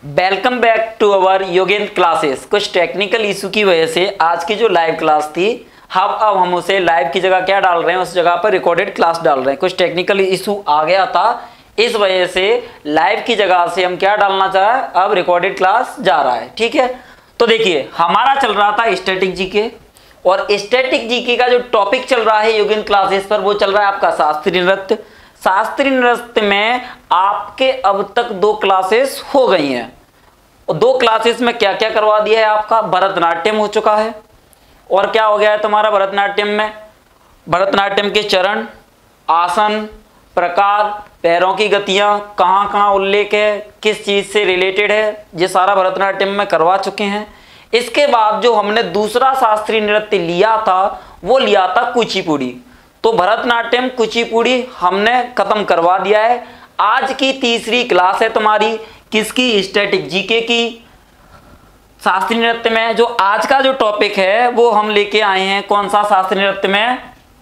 Welcome back to our Yogendra classes. कुछ technical issue की वजह से आज की जो लाइव क्लास थी अब हम उसे लाइव की जगह क्या डाल रहे हैं, उस जगह पर रिकॉर्डेड क्लास डाल रहे हैं। कुछ टेक्निकल इशू आ गया था, इस वजह से लाइव की जगह से हम क्या डालना चाहे, अब रिकॉर्डेड क्लास जा रहा है। ठीक है, तो देखिए हमारा चल रहा था स्टैटिक जीके, और स्टैटिक जीके का जो टॉपिक चल रहा है योगेंद्र क्लासेस पर, वो चल रहा है आपका शास्त्रीय नृत्य। शास्त्रीय नृत्य में आपके अब तक 2 क्लासेस हो गई हैं, और 2 क्लासेस में क्या क्या करवा दिया है आपका, भरतनाट्यम हो चुका है। और क्या हो गया है तुम्हारा भरतनाट्यम में, भरतनाट्यम के चरण, आसन, प्रकार, पैरों की गतियां, कहाँ कहाँ उल्लेख है, किस चीज से रिलेटेड है, ये सारा भरतनाट्यम में करवा चुके हैं। इसके बाद जो हमने दूसरा शास्त्रीय नृत्य लिया था वो लिया था कुचिपुड़ी। तो भरतनाट्यम कुचिपुड़ी हमने खत्म करवा दिया है। आज की तीसरी क्लास है तुम्हारी किसकी, स्टैटिक जीके की, शास्त्रीय नृत्य में। जो आज का जो टॉपिक है वो हम लेके आए हैं, कौन सा शास्त्रीय नृत्य में,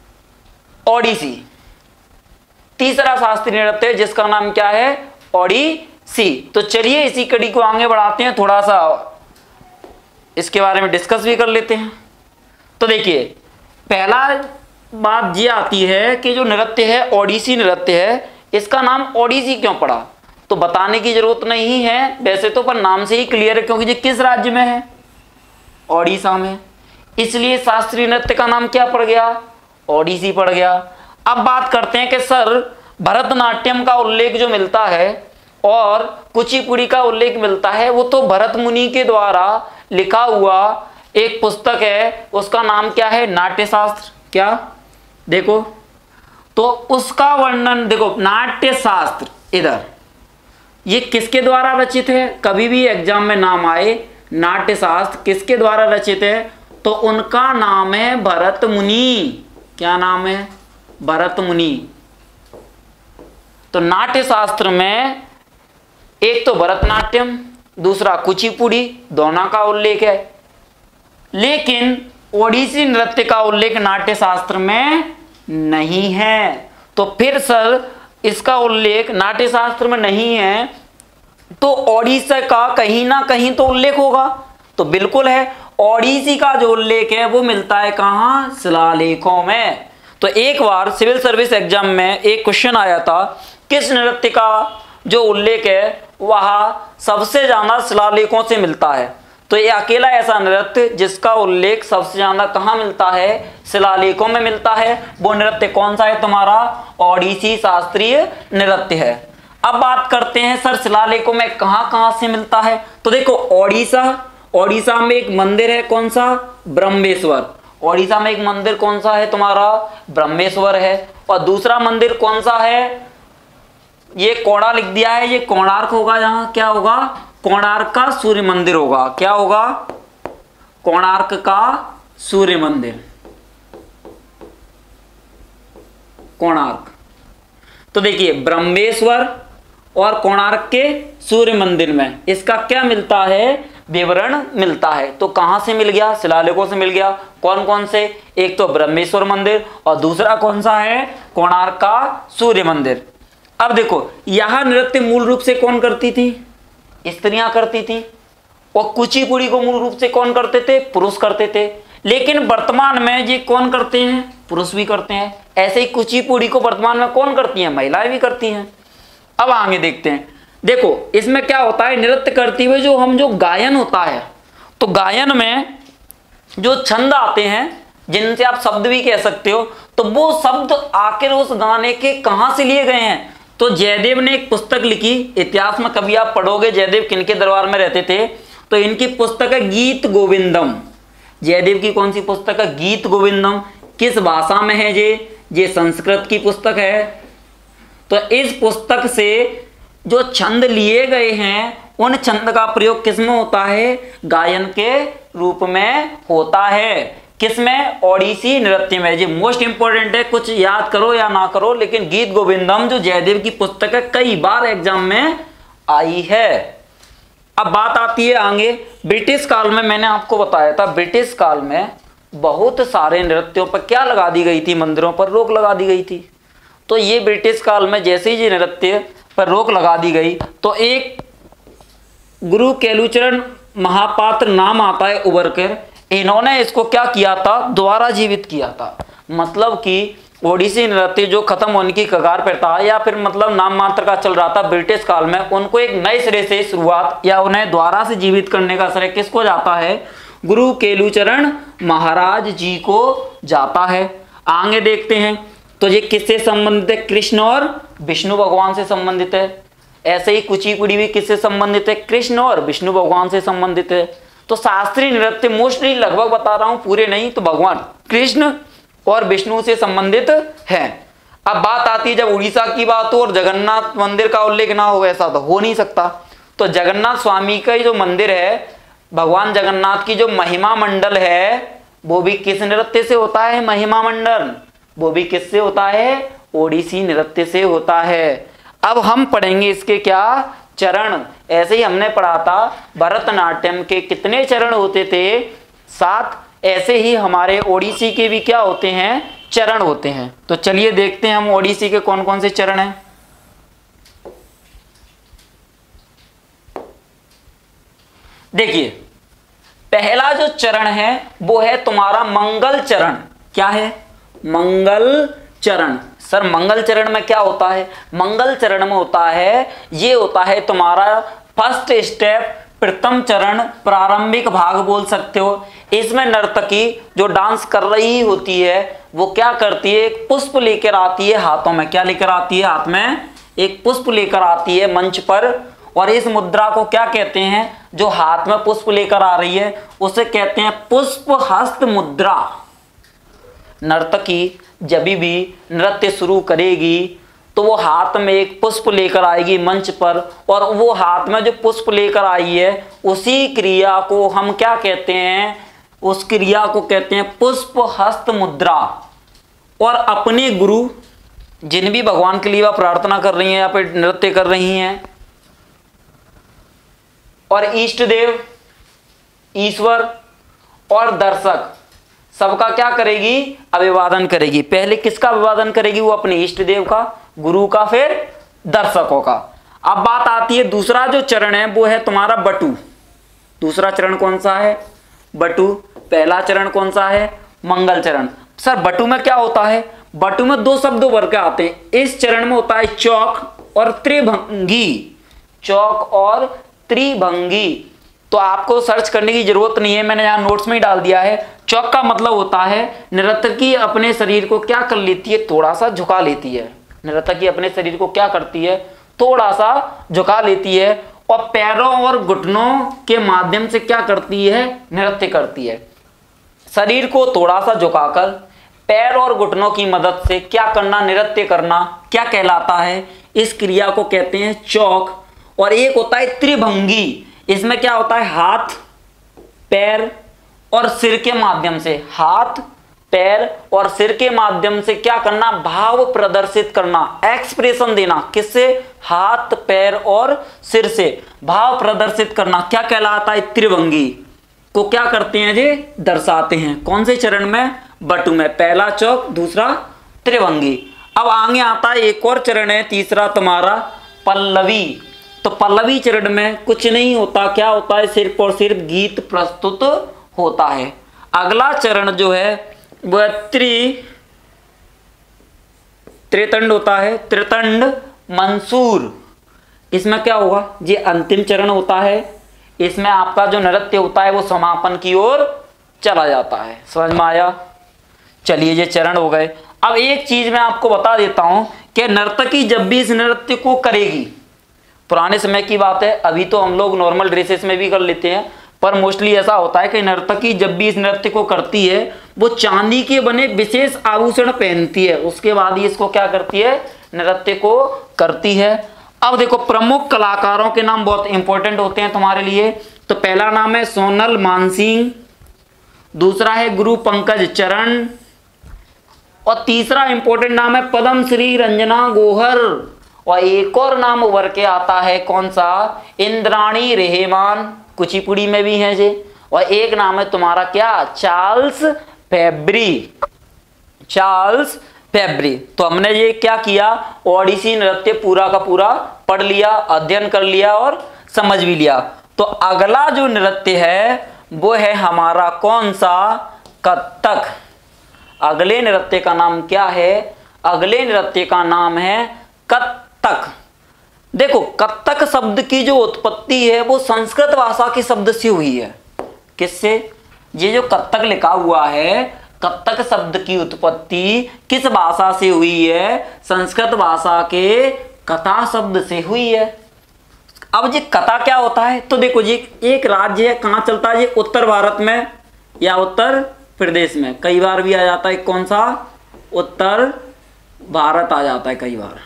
ओडिसी। तीसरा शास्त्रीय नृत्य है जिसका नाम क्या है, ओडिसी। तो चलिए इसी कड़ी को आगे बढ़ाते हैं, थोड़ा सा इसके बारे में डिस्कस भी कर लेते हैं। तो देखिए पहला बात ये आती है कि जो नृत्य है ओडिसी नृत्य है, इसका नाम ओडिसी क्यों पड़ा, तो बताने की जरूरत नहीं है वैसे तो, पर नाम से ही क्लियर है क्योंकि ये किस राज्य में है, ओडिशा में, इसलिए शास्त्रीय नृत्य का नाम क्या पड़ गया, ओडिसी पड़ गया। अब बात करते हैं कि सर भरतनाट्यम का उल्लेख जो मिलता है और कुचिपुड़ी का उल्लेख मिलता है वो तो भरत मुनि के द्वारा लिखा हुआ एक पुस्तक है, उसका नाम क्या है, नाट्यशास्त्र। क्या देखो, तो उसका वर्णन देखो, नाट्यशास्त्र इधर ये किसके द्वारा रचित है, कभी भी एग्जाम में नाम आए नाट्यशास्त्र किसके द्वारा रचित है, तो उनका नाम है भरत मुनि। क्या नाम है, भरत मुनि। तो नाट्यशास्त्र में एक तो भरतनाट्यम, दूसरा कुचिपुड़ी, दोनों का उल्लेख है, लेकिन ओडिसी नृत्य का उल्लेख नाट्यशास्त्र में नहीं है। तो फिर सर इसका उल्लेख नाट्यशास्त्र में नहीं है तो ओडिसी का कहीं ना कहीं तो उल्लेख होगा, तो बिल्कुल है। ओडिसी का जो उल्लेख है वो मिलता है कहां, शिलालेखों में। तो एक बार सिविल सर्विस एग्जाम में एक क्वेश्चन आया था, किस नृत्य का जो उल्लेख है वह सबसे ज्यादा शिलालेखों से मिलता है, तो ये अकेला ऐसा नृत्य जिसका उल्लेख सबसे ज्यादा कहां मिलता है, शिलालेखों में मिलता है। वो नृत्य कौन सा है तुम्हारा, ओडिसी शास्त्रीय नृत्य है। अब बात करते हैं सर शिलालेखों में कहां कहां से मिलता है, तो देखो ओडिशा में एक मंदिर है, कौन सा, ब्रह्मेश्वर। ओडिशा में एक मंदिर कौन सा है तुम्हारा, ब्रह्मेश्वर है। और दूसरा मंदिर कौन सा है, ये कोणा लिख दिया है, ये कोणार्क होगा, यहाँ क्या होगा, कोणार्क का सूर्य मंदिर होगा। क्या होगा, कोणार्क का सूर्य मंदिर, कोणार्क। तो देखिए ब्रह्मेश्वर और कोणार्क के सूर्य मंदिर में इसका क्या मिलता है, विवरण मिलता है। तो कहां से मिल गया, शिलालेखों से मिल गया। कौन कौन से, एक तो ब्रह्मेश्वर मंदिर और दूसरा कौन सा है, कोणार्क का सूर्य मंदिर। अब देखो यह नृत्य मूल रूप से कौन करती थी, स्त्रियां करती थी, और कुचिपुड़ी को मूल रूप से कौन करते थे, पुरुष करते थे। लेकिन वर्तमान में ये कौन करते हैं, पुरुष भी करते हैं। ऐसे ही कुचिपुड़ी को वर्तमान में कौन करती हैं, महिलाएं भी करती हैं। अब आगे देखते हैं, देखो इसमें क्या होता है, नृत्य करते हुए जो गायन होता है, तो गायन में जो छंद आते हैं जिनसे आप शब्द भी कह सकते हो, तो वो शब्द आखिर उस गाने के कहां से लिए गए हैं। तो जयदेव ने एक पुस्तक लिखी, इतिहास में कभी आप पढ़ोगे जयदेव किनके दरबार में रहते थे, तो इनकी पुस्तक है गीत गोविंदम। जयदेव की कौन सी पुस्तक है, गीत गोविंदम। किस भाषा में है ये संस्कृत की पुस्तक है। तो इस पुस्तक से जो छंद लिए गए हैं उन छंद का प्रयोग किसमें होता है, गायन के रूप में होता है। किसमें, ओडिसी नृत्य में। ये मोस्ट इंपोर्टेंट है, कुछ याद करो या ना करो, लेकिन गीत गोविंदम जो जयदेव की पुस्तक है कई बार एग्जाम में आई है। अब बात आती है आगे, ब्रिटिश काल में मैंने आपको बताया था, ब्रिटिश काल में बहुत सारे नृत्यों पर क्या लगा दी गई थी, मंदिरों पर रोक लगा दी गई थी। तो ये ब्रिटिश काल में जैसे ही ये नृत्य पर रोक लगा दी गई, तो एक गुरु केलुचरण महापात्र नाम आता है उभर कर, इन्होंने इसको क्या किया था, दोबारा जीवित किया था। मतलब कि ओडिसी नृत्य जो खत्म होने की कगार पर था या फिर मतलब नाम मात्र का चल रहा था ब्रिटिश काल में, उनको एक नए सिरे से शुरुआत या उन्हें दोबारा से जीवित करने का श्रेय किसको जाता है, गुरु केलुचरण महाराज जी को जाता है। आगे देखते हैं तो ये किससे संबंधित है, कृष्ण और विष्णु भगवान से संबंधित है। ऐसे ही कुचिपुड़ी भी किससे संबंधित है, कृष्ण और विष्णु भगवान से संबंधित है। तो शास्त्रीय नृत्य मोस्टली लगभग बता रहा हूं, पूरे नहीं, तो भगवान कृष्ण और विष्णु से संबंधित है। अब बात आती है जब उड़ीसा की बात हो और जगन्नाथ मंदिर का उल्लेख ना हो, ऐसा तो हो नहीं सकता। तो जगन्नाथ स्वामी का जो मंदिर है, भगवान जगन्नाथ की जो महिमा मंडल है, वो भी किस नृत्य से होता है, महिमा मंडल वो भी किससे होता है, ओडिसी नृत्य से होता है। अब हम पढ़ेंगे इसके क्या चरण। ऐसे ही हमने पढ़ा था भरतनाट्यम के कितने चरण होते थे, 7। ऐसे ही हमारे ओडिसी के भी क्या होते हैं, चरण होते हैं। तो चलिए देखते हैं हम ओडिसी के कौन कौन से चरण हैं। देखिए पहला जो चरण है वो है तुम्हारा मंगल चरण। क्या है, मंगल चरण। सर मंगल चरण में क्या होता है, मंगल चरण में होता है, ये होता है तुम्हारा फर्स्ट स्टेप, प्रथम चरण, प्रारंभिक भाग बोल सकते हो। इसमें नर्तकी जो डांस कर रही होती है वो क्या करती है, एक पुष्प लेकर आती है हाथों में। क्या लेकर आती है, हाथ में एक पुष्प लेकर आती है मंच पर। और इस मुद्रा को क्या कहते हैं, जो हाथ में पुष्प लेकर आ रही है उसे कहते हैं पुष्प हस्त मुद्रा। नर्तकी जब भी नृत्य शुरू करेगी तो वो हाथ में एक पुष्प लेकर आएगी मंच पर, और वो हाथ में जो पुष्प लेकर आई है उसी क्रिया को हम क्या कहते हैं, उस क्रिया को कहते हैं पुष्प हस्त मुद्रा। और अपने गुरु जिन भी भगवान के लिए वह प्रार्थना कर रही हैं या फिर नृत्य कर रही हैं, और इष्ट देव, ईश्वर और दर्शक सबका क्या करेगी, अभिवादन करेगी। पहले किसका अभिवादन करेगी, वो अपने इष्ट देव का, गुरु का, फिर दर्शकों का। अब बात आती है दूसरा जो चरण है वो है तुम्हारा बटू। दूसरा चरण कौन सा है, बटू। पहला चरण कौन सा है, मंगल चरण। सर बटू में क्या होता है, बटू में 2 शब्द उभर के आते हैं। इस चरण में होता है चौक और त्रिभंगी। चौक और त्रिभंगी तो आपको सर्च करने की जरूरत नहीं है, मैंने यहां नोट्स में ही डाल दिया है। चौक का मतलब होता है नर्तकी अपने शरीर को क्या कर लेती है, थोड़ा सा झुका लेती है। नर्तकी अपने शरीर को क्या करती है, थोड़ा सा झुका लेती है, और पैरों और घुटनों के माध्यम से क्या करती है, नृत्य करती है। शरीर को थोड़ा सा झुकाकर पैर और घुटनों की मदद से क्या करना, नृत्य करना, क्या कहलाता है, इस क्रिया को कहते हैं चौक। और एक होता है त्रिभंगी। इसमें क्या होता है, हाथ, पैर और सिर के माध्यम से, हाथ, पैर और सिर के माध्यम से क्या करना, भाव प्रदर्शित करना, एक्सप्रेशन देना। किससे, हाथ, पैर और सिर से भाव प्रदर्शित करना क्या कहलाता है, त्रिभंगी को क्या करते हैं जी, दर्शाते हैं। कौन से चरण में, बटू में। पहला चौक, दूसरा त्रिभंगी। अब आगे आता है एक और चरण है, तीसरा तुम्हारा पल्लवी। तो पल्लवी चरण में कुछ नहीं होता, क्या होता है, सिर्फ और सिर्फ गीत प्रस्तुत होता है। अगला चरण जो है वह त्रितंड होता है, त्रितंड मंसूर। इसमें क्या होगा, ये अंतिम चरण होता है। इसमें आपका जो नृत्य होता है वो समापन की ओर चला जाता है। समझ में आया। चलिए ये चरण हो गए। अब एक चीज मैं आपको बता देता हूं कि नर्तकी जब भी इस नृत्य को करेगी, पुराने समय की बात है, अभी तो हम लोग नॉर्मल ड्रेसेस में भी कर लेते हैं, पर मोस्टली ऐसा होता है कि नर्तकी जब भी इस नृत्य को करती है वो चांदी के बने विशेष आभूषण पहनती है, उसके बाद ही इसको क्या करती है, नृत्य को करती है। अब देखो प्रमुख कलाकारों के नाम बहुत इंपॉर्टेंट होते हैं तुम्हारे लिए। तो पहला नाम है सोनल मानसिंह, दूसरा है गुरु पंकज चरण, और तीसरा इंपॉर्टेंट नाम है पद्म श्री रंजना गोहर। और एक और नाम उभर के आता है, कौन सा, इंद्राणी रेहमान, कुचिपुड़ी में भी है जे। और एक नाम है तुम्हारा क्या, चार्ल्स फेब्री। चार्ल्स फेब्री। तो हमने ये क्या किया, ओडिसी नृत्य पूरा का पूरा पढ़ लिया, अध्ययन कर लिया और समझ भी लिया। तो अगला जो नृत्य है वो है हमारा कौन सा? कथक। अगले नृत्य का नाम क्या है? अगले नृत्य का नाम है कथक। देखो कथक शब्द की जो उत्पत्ति है वो संस्कृत भाषा के शब्द से हुई है। किससे? ये जो कथक लिखा हुआ है, कथक शब्द की उत्पत्ति किस भाषा से हुई है? संस्कृत भाषा के कथा शब्द से हुई है। अब ये कथा क्या होता है? तो देखो जी, एक राज्य है, कहाँ चलता है ये? उत्तर भारत में या उत्तर प्रदेश में, कई बार भी आ जाता है। कौन सा? उत्तर भारत आ जाता है कई बार।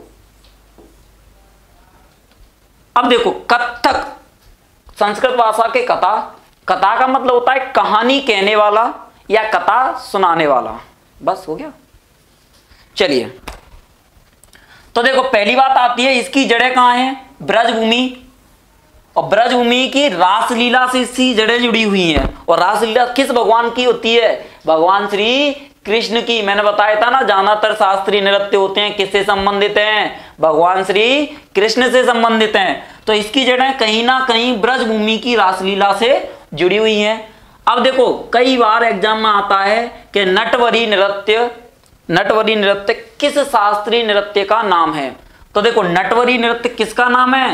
अब देखो कथक संस्कृत भाषा के कथा, कथा का मतलब होता है कहानी कहने वाला या कथा सुनाने वाला। बस हो गया। चलिए, तो देखो पहली बात आती है, इसकी जड़ें कहां हैं? ब्रजभूमि। और ब्रजभूमि की रासलीला से इसकी जड़ें जुड़ी हुई हैं। और रासलीला किस भगवान की होती है? भगवान श्री कृष्ण की। मैंने बताया था ना, ज्यादातर शास्त्रीय नृत्य होते हैं किससे संबंधित हैं? भगवान श्री कृष्ण से संबंधित हैं। तो इसकी जड़ें कहीं ना कहीं ब्रजभूमि की रासलीला से जुड़ी हुई हैं। अब देखो कई बार एग्जाम में आता है कि नटवरी नृत्य, नटवरी नृत्य किस शास्त्रीय नृत्य का नाम है? तो देखो नटवरी नृत्य किसका नाम है?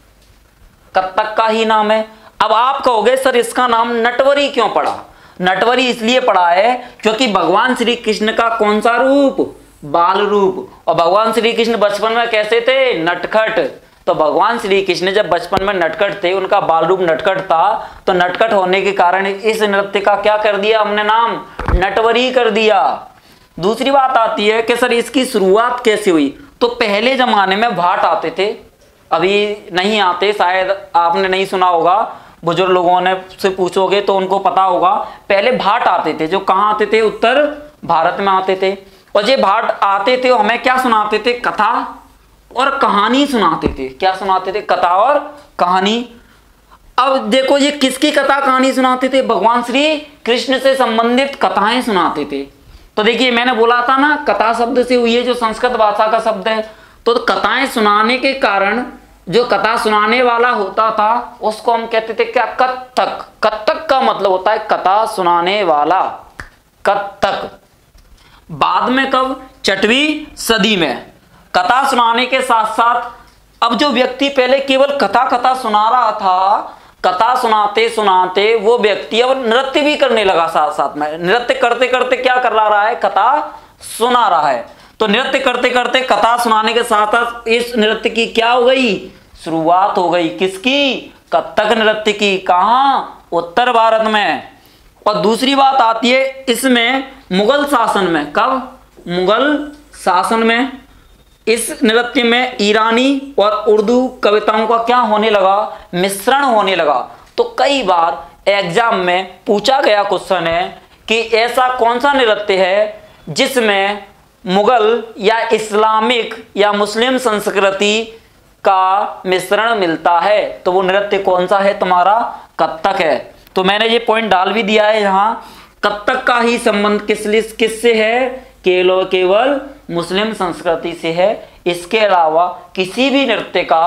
कथक का ही नाम है। अब आप कहोगे सर इसका नाम नटवरी क्यों पड़ा? नटवरी इसलिए पड़ा है क्योंकि भगवान श्री कृष्ण का कौन सा रूप? बाल रूप। और भगवान श्री कृष्ण बचपन में कैसे थे? नटखट। तो भगवान श्री कृष्ण जब बचपन में नटखट थे, उनका बाल रूप नटखट था, तो नटखट होने के कारण इस नृत्य का क्या कर दिया हमने नाम? नटवरी कर दिया। दूसरी बात आती है कि सर इसकी शुरुआत कैसे हुई? तो पहले जमाने में भाट आते थे, अभी नहीं आते, शायद आपने नहीं सुना होगा, बुजुर्ग लोगों ने से पूछोगे तो उनको पता होगा। पहले भाट आते थे, जो कहाँ आते थे? उत्तर भारत में आते थे। और ये भाट आते थे, हमें क्या सुनाते थे? कथा और कहानी सुनाते थे। क्या सुनाते थे? कथा और कहानी। अब देखो ये किसकी कथा कहानी सुनाते थे? भगवान श्री कृष्ण से संबंधित कथाएं सुनाते थे। तो देखिए मैंने बोला था ना, कथा शब्द से हुई है, जो संस्कृत भाषा का शब्द है। तो कथाएं सुनाने के कारण जो कथा सुनाने वाला होता था उसको हम कहते थे क्या? कथक। कथक का मतलब होता है कथा सुनाने वाला, कथक। बाद में कब? 6वीं सदी में कथा सुनाने के साथ साथ अब जो व्यक्ति पहले केवल कथा सुना रहा था, कथा सुनाते सुनाते वो व्यक्ति अब नृत्य भी करने लगा। साथ साथ में नृत्य करते करते क्या कर रहा है? कथा सुना रहा है। तो नृत्य करते करते कथा सुनाने के साथ साथ इस नृत्य की क्या हो गई? शुरुआत हो गई। किसकी? कथक नृत्य की। कहाँ? उत्तर भारत में। और दूसरी बात आती है इसमें मुगल शासन में। कब? मुगल शासन में इस नृत्य में ईरानी और उर्दू कविताओं का क्या होने लगा? मिश्रण होने लगा। तो कई बार एग्जाम में पूछा गया क्वेश्चन है कि ऐसा कौन सा नृत्य है जिसमें मुगल या इस्लामिक या मुस्लिम संस्कृति का मिश्रण मिलता है? तो वो नृत्य कौन सा है? तुम्हारा कथक है। तो मैंने ये पॉइंट डाल भी दिया है यहाँ। कथक का ही संबंध किससे है? केवल मुस्लिम संस्कृति से है। इसके अलावा किसी भी नृत्य का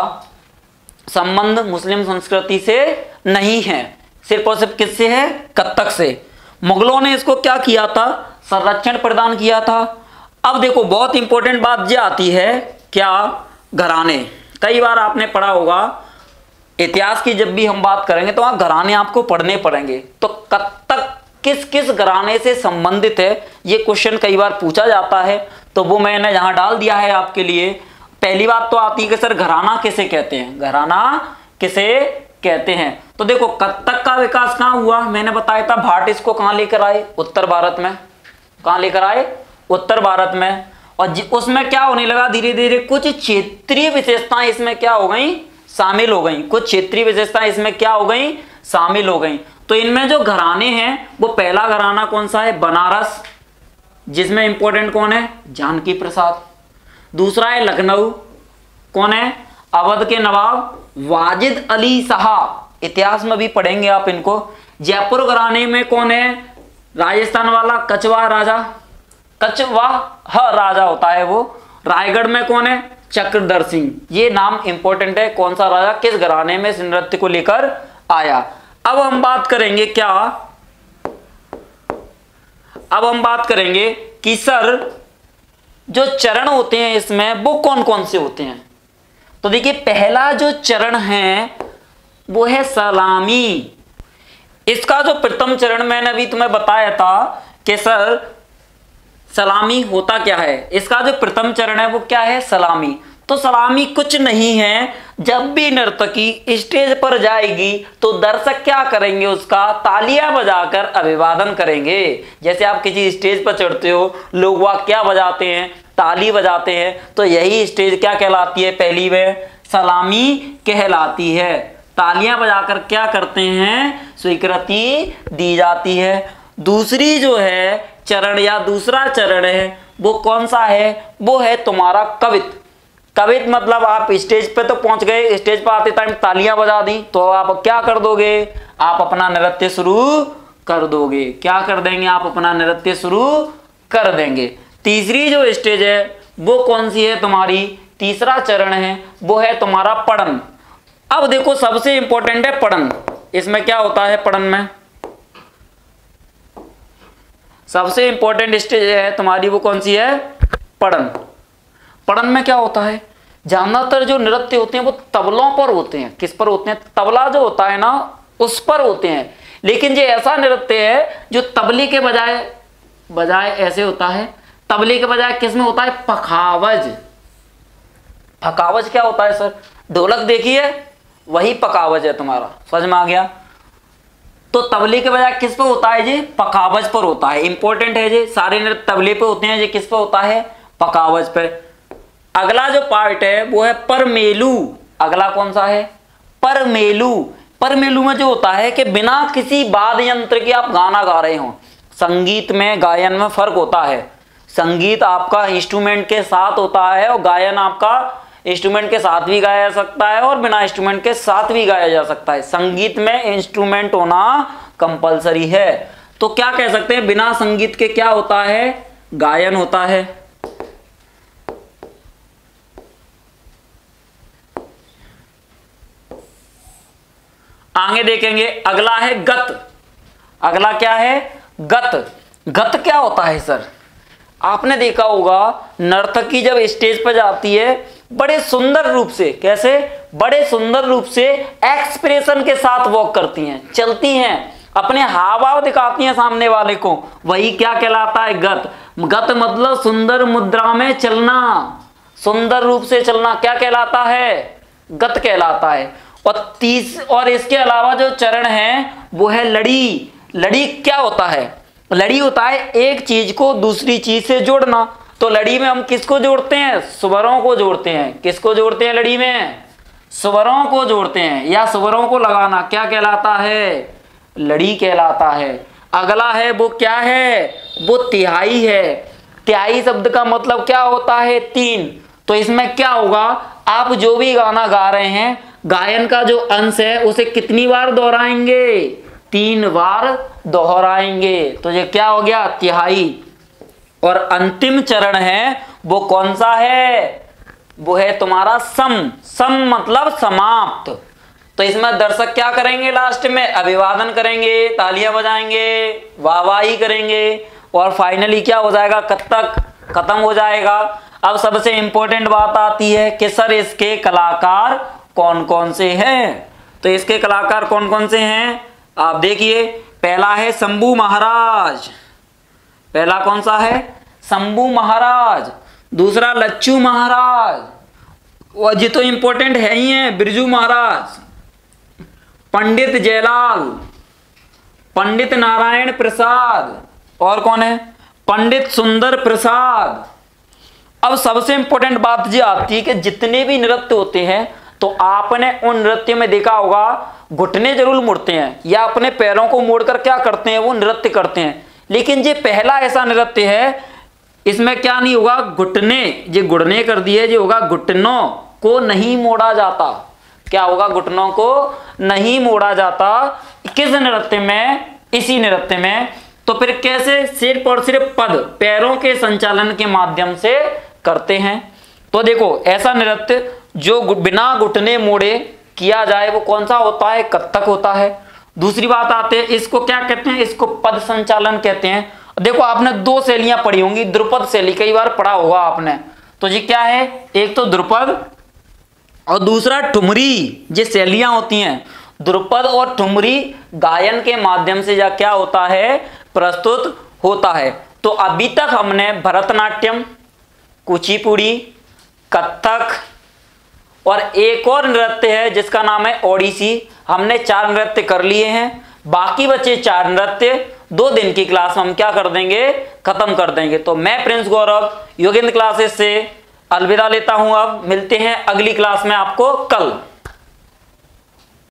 संबंध मुस्लिम संस्कृति से नहीं है। सिर्फ और सिर्फ किससे है? कथक से। मुगलों ने इसको क्या किया था? संरक्षण प्रदान किया था। अब देखो बहुत इंपॉर्टेंट बात ये आती है, क्या? घराने। कई बार आपने पढ़ा होगा, इतिहास की जब भी हम बात करेंगे तो वहां घराने आपको पढ़ने पड़ेंगे। तो कथक किस किस घराने से संबंधित है, ये क्वेश्चन कई बार पूछा जाता है। तो वो मैंने यहां डाल दिया है आपके लिए। पहली बात तो आती है कि सर घराना किसे कहते हैं? घराना किसे कहते हैं? तो देखो कथक का विकास कहाँ हुआ? मैंने बताया था भाट इसको कहाँ लेकर आए? उत्तर भारत में। कहाँ लेकर आए? उत्तर भारत में। और उसमें क्या होने लगा? धीरे धीरे कुछ क्षेत्रीय विशेषताएं इसमें क्या हो गई? शामिल हो गई। कुछ क्षेत्रीय विशेषताएं इसमें क्या हो गई? शामिल हो गई। तो इनमें जो घराने हैं, वो पहला घराना कौन सा है? बनारस, जिसमें इंपॉर्टेंट कौन है? जानकी प्रसाद। दूसरा है लखनऊ, कौन है? अवध के नवाब वाजिद अली शाह। इतिहास में भी पढ़ेंगे आप इनको। जयपुर घराने में कौन है? राजस्थान वाला कछवाहा राजा, कछवाहा राजा होता है वो। रायगढ़ में कौन है? चक्रधर सिंह, ये नाम इंपॉर्टेंट है। कौन सा राजा किस घराने में इस नृत्य को लेकर आया। अब हम बात करेंगे क्या, अब हम बात करेंगे कि सर जो चरण होते हैं इसमें वो कौन कौन से होते हैं। तो देखिए पहला जो चरण है वो है सलामी। इसका जो प्रथम चरण मैंने अभी तुम्हें बताया था कि सर सलामी होता क्या है, इसका जो प्रथम चरण है वो क्या है, सलामी। तो सलामी कुछ नहीं है, जब भी नर्तकी स्टेज पर जाएगी तो दर्शक क्या करेंगे, उसका तालियां बजाकर अभिवादन करेंगे। जैसे आप किसी स्टेज पर चढ़ते हो, लोग वह क्या बजाते हैं, ताली बजाते हैं, तो यही स्टेज क्या कहलाती है, पहली में सलामी कहलाती है। तालियां बजाकर क्या करते हैं, स्वीकृति दी जाती है। दूसरी जो है चरण या दूसरा चरण है वो कौन सा है, वो है तुम्हारा कवित। कवित मतलब आप स्टेज पे तो पहुंच गए, स्टेज पर आते टाइम तालियां बजा दी, तो आप क्या कर दोगे, आप अपना नृत्य शुरू कर दोगे। क्या कर देंगे, आप अपना नृत्य शुरू कर देंगे। तीसरी जो स्टेज है वो कौन सी है तुम्हारी, तीसरा चरण है वो है तुम्हारा पढ़न। अब देखो सबसे इंपॉर्टेंट है पढ़न। इसमें क्या होता है, पढ़न में सबसे इंपॉर्टेंट स्टेज है तुम्हारी वो कौन सी है, पढ़न। पढ़न में क्या होता है, ज्यादातर जो नृत्य होते हैं वो तबलों पर होते हैं। किस पर होते हैं, तबला जो होता है ना उस पर होते हैं। लेकिन ये ऐसा नृत्य है जो तबले के बजाय ऐसे होता है, तबले के बजाय किस में होता है, पखावज। पखावज क्या होता है सर, ढोलक देखिए वही पखावज है तुम्हारा, समझ में आ गया। तो तबले के बजाय किस पे होता है जी, पखावज पर होता है। इंपॉर्टेंट है जी, सारे नृत्य तबले पे होते हैं, ये किस पे होता है, पखावज पे। अगला जो पार्ट है वो है परमेलू। अगला कौन सा है, परमेलू। परमेलू में जो होता है कि बिना किसी वाद्य यंत्र के आप गाना गा रहे हो। संगीत में गायन में फर्क होता है, संगीत आपका इंस्ट्रूमेंट के साथ होता है और गायन आपका इंस्ट्रूमेंट के साथ भी गाया जा सकता है और बिना इंस्ट्रूमेंट के साथ भी गाया जा सकता है। संगीत में इंस्ट्रूमेंट होना कंपलसरी है। तो क्या कह सकते हैं, बिना संगीत के क्या होता है, गायन होता है। आगे देखेंगे, अगला है गत। अगला क्या है, गत। गत क्या होता है सर, आपने देखा होगा नर्तकी जब स्टेज पर जाती है बड़े सुंदर रूप से, कैसे, बड़े सुंदर रूप से एक्सप्रेशन के साथ वॉक करती हैं, चलती हैं, अपने हाव भाव दिखाती हैं सामने वाले को, वही क्या कहलाता है, गत। गत मतलब सुंदर मुद्रा में चलना, सुंदर रूप से चलना क्या कहलाता है, गत कहलाता है। और इसके अलावा जो चरण है वो है लड़ी। लड़ी क्या होता है, लड़ी होता है एक चीज को दूसरी चीज से जोड़ना। तो लड़ी में हम किसको जोड़ते हैं, स्वरों को जोड़ते हैं। किसको जोड़ते हैं लड़ी में, स्वरों को जोड़ते हैं, या स्वरों को लगाना क्या कहलाता है, लड़ी कहलाता है। अगला है वो क्या है, वो तिहाई है। तिहाई शब्द का मतलब क्या होता है, तीन। तो इसमें क्या होगा, आप जो भी गाना गा रहे हैं, गायन का जो अंश है उसे कितनी बार दोहराएंगे, 3 बार दोहराएंगे। तो ये क्या हो गया, तिहाई। और अंतिम चरण है वो कौन सा है, वो है तुम्हारा सम। सम मतलब समाप्त। तो इसमें दर्शक क्या करेंगे, लास्ट में अभिवादन करेंगे, तालियां बजाएंगे, वाहवाही करेंगे और फाइनली क्या हो जाएगा, कथक खत्म हो जाएगा। अब सबसे इंपॉर्टेंट बात आती है कि सर इसके कलाकार कौन कौन से हैं। तो इसके कलाकार कौन कौन से हैं, आप देखिए। पहला है शंभू महाराज। पहला कौन सा है, शंभू महाराज। दूसरा लच्छू महाराज, और जी तो इंपॉर्टेंट है ही है, बिरजू महाराज। पंडित जयलाल, पंडित नारायण प्रसाद, और कौन है, पंडित सुंदर प्रसाद। अब सबसे इंपॉर्टेंट बात ये आती है कि जितने भी नृत्य होते हैं तो आपने उन नृत्य में देखा होगा घुटने जरूर मुड़ते हैं या अपने पैरों को मोड़कर क्या करते हैं, वो नृत्य करते हैं। लेकिन ये पहला ऐसा नृत्य है इसमें क्या नहीं होगा, घुटने, ये गुड़ने कर दिए, ये होगा घुटनों को नहीं मोड़ा जाता। क्या होगा, घुटनों को नहीं मोड़ा जाता। किस नृत्य में, इसी नृत्य में। तो फिर कैसे, सिर्फ और सिर्फ पद, पैरों के संचालन के माध्यम से करते हैं। तो देखो ऐसा नृत्य जो बिना घुटने मोड़े किया जाए वो कौन सा होता है, कथक होता है। दूसरी बात आते हैं, इसको क्या कहते हैं, इसको पद संचालन कहते हैं। देखो आपने दो शैलियां पढ़ी होंगी, ध्रुपद शैली कई बार पढ़ा होगा आपने, तो ये क्या है, एक तो ध्रुपद और दूसरा ठुमरी। ये शैलियां होती हैं, ध्रुपद और ठुमरी गायन के माध्यम से या क्या होता है, प्रस्तुत होता है। तो अभी तक हमने भरतनाट्यम, कुचिपुड़ी, कथक और एक और नृत्य है जिसका नाम है ओडिसी, हमने 4 नृत्य कर लिए हैं। बाकी बचे 4 नृत्य 2 दिन की क्लास में हम क्या कर देंगे, खत्म कर देंगे। तो मैं प्रिंस गौरव योगेंद्र क्लासेस से अलविदा लेता हूं। अब मिलते हैं अगली क्लास में आपको कल।